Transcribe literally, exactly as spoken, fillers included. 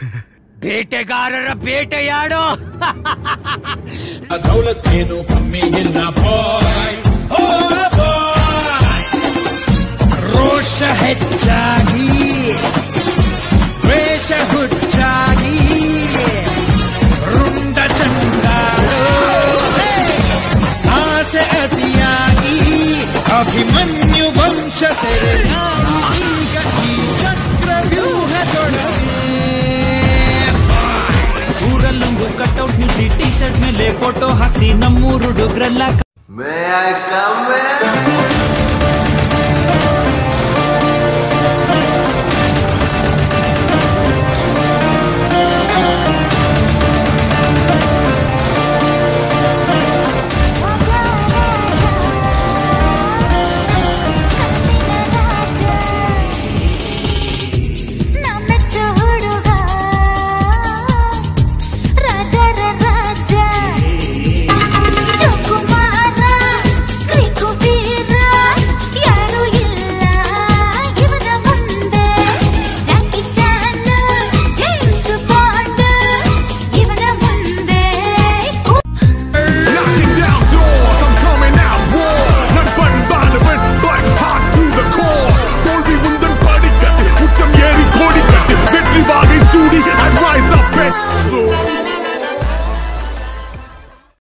ಬೇಟೆಗಾರರ ಬೇಟೆಯಾಡೋ. ದೌಲತ್ ಏನು ಕಮ್ಮಿ ಇಲ್ಲ ಬಾಯ್, ರೋಷ ಹೆಚ್ಚಾಗಿ ದ್ವೇಷ ಹುಚ್ಚಾಗಿ ರುಂಡ ಚಂಡಾಳು ಆಸೆ ಅತಿಯಾಗಿ ಅಭಿಮನ್ಯು ವಂಶ ಈಗ ಈ ಚಕ್ರವ್ಯೂಹದೊಳಗೆ ಊರಲ್ಲೊಂದು ಕಟ್ಔಟ್ ನಿಲ್ಸಿ ಟಿ ಶರ್ಟ್ ಮೇಲೆ ಫೋಟೋ ಹಾಕ್ಸಿ ನಮ್ಮೂರು ಹುಡುಗ್ರೆಲ್ಲ